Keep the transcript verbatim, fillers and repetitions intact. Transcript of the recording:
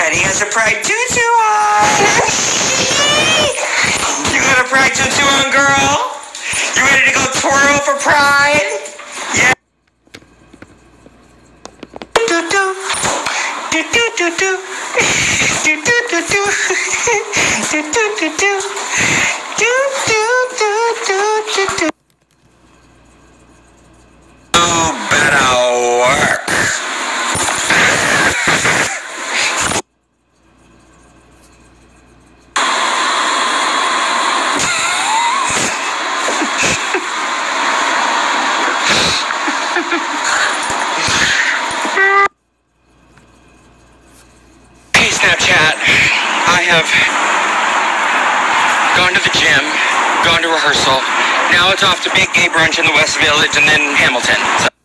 Pride. He has a Pride tutu on. You got a Pride tutu on, girl? You ready to go twirl for Pride? Yeah. Do do do do do do do do do do do do do do do do do do. You better work. Hey Snapchat, I have gone to the gym, gone to rehearsal. Now it's off to big gay brunch in the West Village and then Hamilton. So